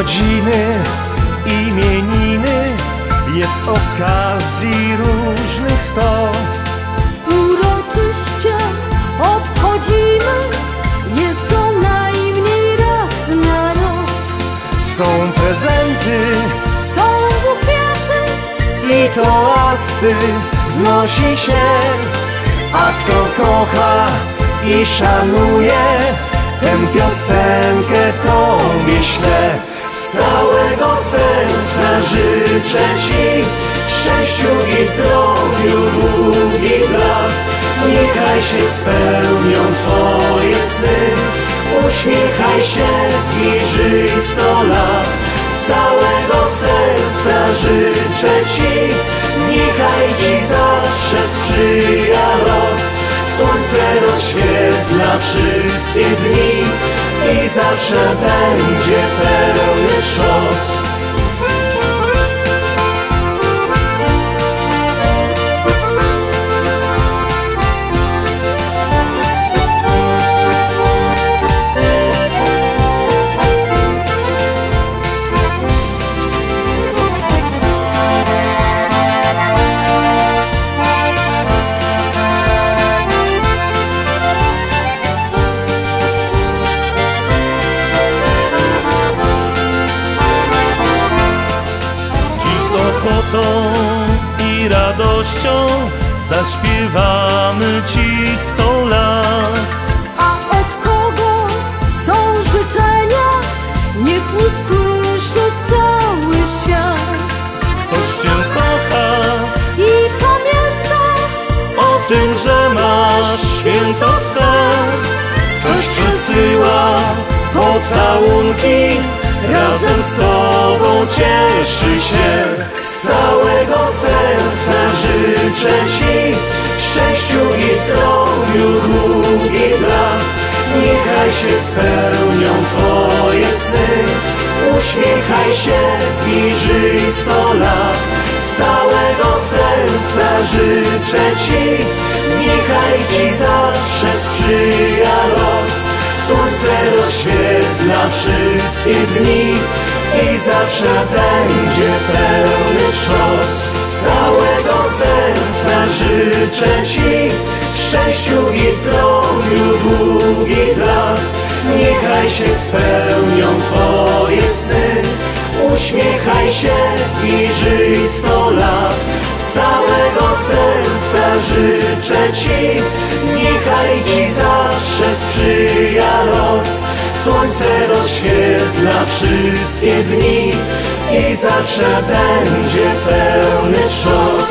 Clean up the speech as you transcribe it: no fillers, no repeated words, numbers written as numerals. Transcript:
Urodziny, imieniny, jest okazji różnych sto. Uroczyście obchodzimy je co najmniej raz na rok. Są prezenty, Są bukiety i toasty wznosi się. A kto kocha i szanuje, tę piosenkę tobie ślę. Z całego serca życzę ci szczęściu i zdrowiu długich lat. Niechaj się spełnią twoje sny, uśmiechaj się i żyj 100 lat. Z całego serca życzę ci, niechaj ci zawsze sprzyja los. Słońce rozświetla wszystkie dni i zawsze będzie pełny szos. Ochotą i radością zaśpiewamy ci 100 lat. A od kogo są życzenia? Niech usłyszy cały świat. Ktoś cię kocha I pamięta o tym, że masz święto swe. Ktoś przesyła pocałunki, razem z tobą cieszy się. Z całego serca życzę ci szczęściu i zdrowiu długich lat. Niechaj się spełnią twoje sny, uśmiechaj się i żyj 100 lat. Z całego serca życzę ci, niechaj ci zawsze sprzyja los. Słońce rozświetla wszystkie dni i zawsze będzie pełny szos. Z całego serca życzę ci szczęściu i zdrowiu długich lat. Niechaj się spełnią twoje sny, uśmiechaj się i żyj 100 lat. Z całego serca życzę ci, niechaj ci zawsze sprzyja los. Słońce rozświetla wszystkie dni i zawsze będzie pełny szos.